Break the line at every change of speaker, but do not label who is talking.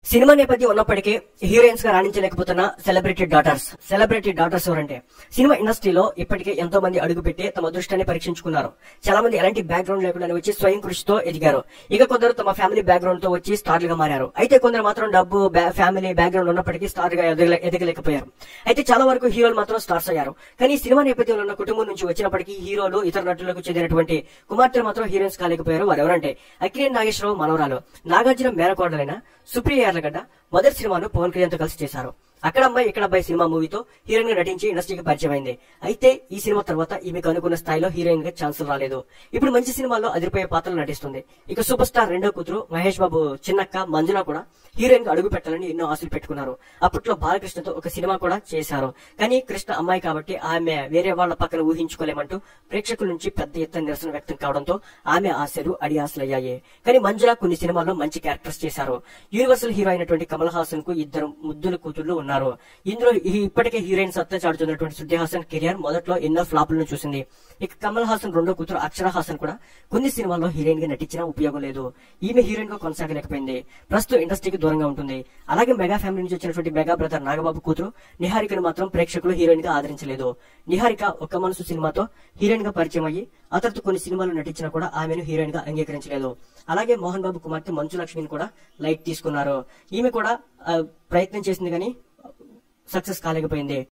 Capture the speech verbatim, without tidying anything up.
Cinema నేపథ్యం ఉన్నప్పటికీ heroines గా రాణించలేకపోతున్న సెలబ్రిటీ డాటర్స్ సెలబ్రిటీ డాటర్స్ ఎవరంటే సినిమా ఇండస్ట్రీలో ఇప్పటికే ఎంతో మంది అడుగుపెట్టి తమ అదృష్టాన్ని పరీక్షించుకున్నారు. చాలా మంది ఎలాంటి బ్యాక్గ్రౌండ్ లేకుండా వచ్చి స్వయం కృషితో ఎదిగారు. ఇక కొందరు తమ ఫ్యామిలీ బ్యాక్గ్రౌండ్ తో వచ్చి స్టార్లుగా మారారు. అయితే కొందరు మాత్రం డబ్బు ఫ్యామిలీ బ్యాక్గ్రౌండ్ ఉన్నప్పటికీ స్టార్ గా ఎదగలేకపోయారు. అయితే చాలా వరకు హీరోలు మాత్రం స్టార్స్ అయ్యారు. కానీ సినిమా నేపథ్యంలో ఉన్న కుటుంబం నుంచి వచ్చినప్పటికీ హీరోలు ఇతర నటులకు చెందినటువంటి కుమార్తెలు మాత్రం హీరోయిన్స్ కాలేకపోయారు. వారు ఎవరంటే అక్కినేని నాగేశ్వరరావు మనవరాలు నాగార్జున మేనకోడలైన సుప్రియ యార్లగడ్డ మొదటి సినిమాను పవన్ కళ్యాణ్ తో కలిసి చేశారు. అక్కడ అమ్మాయి ఇక్కడ అబ్బాయి సినిమా మూవీతో హీరోయిన్ గా నటించి ఇండస్ట్రీకి పరిచయం అయింది. అయితే ఈ సినిమా తర్వాత ఈమెకు అనుకున్న స్థాయిలో హీరోయిన్ గా ఛాన్సులు రాలేదు. ఇప్పుడు మంచి సినిమాల్లో అదిరిపోయే పాత్రలు నటిస్తుంది. ఇక సూపర్ స్టార్ రెండో కూతురు మహేష్ బాబు చిన్నక్క మంజుల కూడా హీరోయిన్ గా అడుగు పెట్టాలని ఎన్నో ఆశలు పెట్టుకున్నారు. అప్పట్లో బాలకృష్ణతో ఒక సినిమా కూడా చేశారు. కానీ కృష్ణ అమ్మాయి కాబట్టి ఆమె వేరే వాళ్ల పక్కన ఊహించుకోలేమంటూ ప్రేక్షకుల నుంచి పెద్ద ఎత్తున నిరసన వ్యక్తం కావడంతో ఆమె ఆశలు అడి ఆశలయ్యాయి. కానీ మంజుల కొన్ని సినిమాల్లో మంచి క్యారెక్టర్స్ చేశారు. యూనివర్సల్ హీరో అయినటువంటి కమల్ హాసన్ కు ఇద్దరు ముద్దుల కూతుళ్లు ఉన్నారు. ఇందులో ఇప్పటికే హీరోయిన్ సత్తా చాటుతున్నటువంటి శృతి హాసన్ కెరియర్ మొదట్లో ఎన్నో ఫ్లాపులను చూసింది. ఇక కమల్ హాసన్ రెండో కూతురు అక్షర హాసన్ కూడా కొన్ని సినిమాల్లో హీరోయిన్ గా నటించినా ఉపయోగం లేదు. ఈమె హీరోయిన్ గా కొనసాగలేకపోయింది. ప్రస్తుతం ఇండస్ట్రీకి దూరంగా ఉంటుంది. అలాగే మెగా ఫ్యామిలీ నుంచి వచ్చినటువంటి మెగా బ్రదర్ నాగబాబు కూతురు నిహారికను మాత్రం ప్రేక్షకులు హీరోయిన్ గా ఆదరించలేదు. నిహారిక ఒక్క మనసు సినిమాతో హీరోయిన్ గా పరిచయం అయ్యి ఆ తర్వాత కొన్ని సినిమాలు నటించినా కూడా ఆమెను హీరోయిన్ గా అంగీకరించలేదు. అలాగే మోహన్ బాబు కుమార్తె మంచు లక్ష్మిని కూడా లైట్ తీసుకున్నారు. ఈమె కూడా ప్రయత్నం చేసింది కానీ సక్సెస్ కాలేకపోయింది.